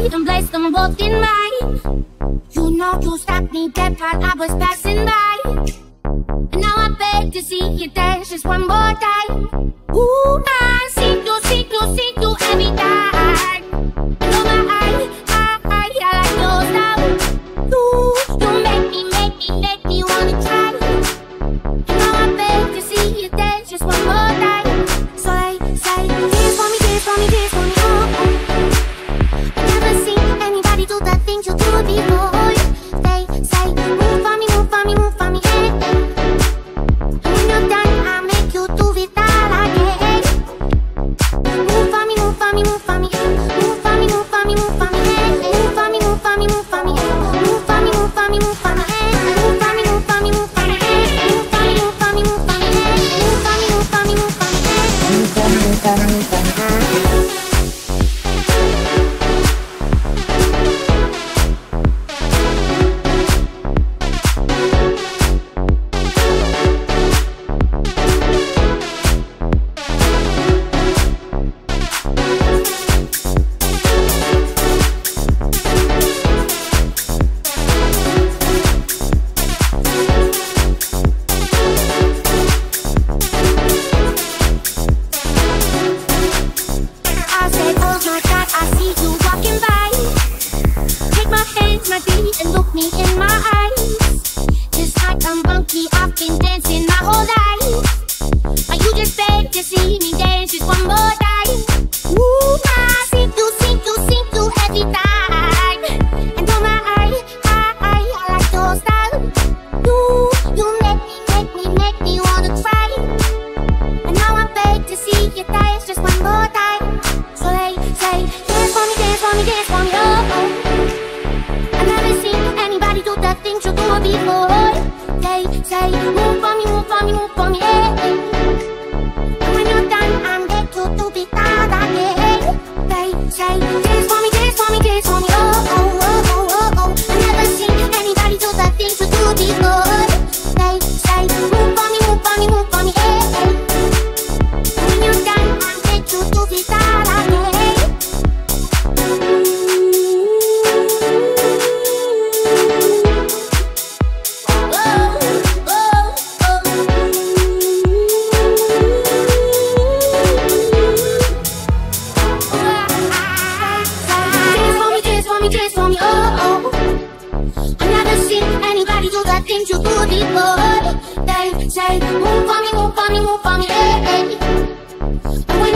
light and place them both in mine. You know you stopped me dead while I was passing by, and now I beg to see you dance just one more time. Ooh, I see you every time. And oh my, I like your style. You make me wanna try. And now I beg to see you dance just one more time. So they say, dance for me, dance for me, dance for me, oh, oh. I've never seen anybody do the things you do before. They say, move for me, move for me, move for me, hey, hey. And when you're done, I'll make you do it all again. Move for me, move for me, move for me, move for me, move for me, move for me, hey, hey. Move for me, move for me, move for me, move for me, move for me, move for me, hey, hey. Move for me, move for me, move for me, hey, hey. Move for me, move for me, move for me, hey, hey. Move for me, move for me, move for me, hey, hey. Move for me, move for me, move for me, hey, hey. And look me in my eyes, just like a monkey. I've been dancing my whole life, but you just beg to see me dance just one more time. Ooh, I see you every time. And oh my, I like your style. You make me wanna try. And now I beg to see you dance just one more time. So they say, dance for me, dance for me, dance for me, oh, oh. Do the things you do before. They say, move for me, move for me, move for me, hey, hey. And when you're done, I'm there to do it all again. They say, dance for me, dance for me, dance for me, oh, oh, oh, oh, oh, oh. I've never seen anybody do the things you do before. They say, move for me, move for me, move for me, hey, hey. And when you're done, I'm there to do it all again. Things you do before. They say, move for me, move for me, move for me, hey, hey.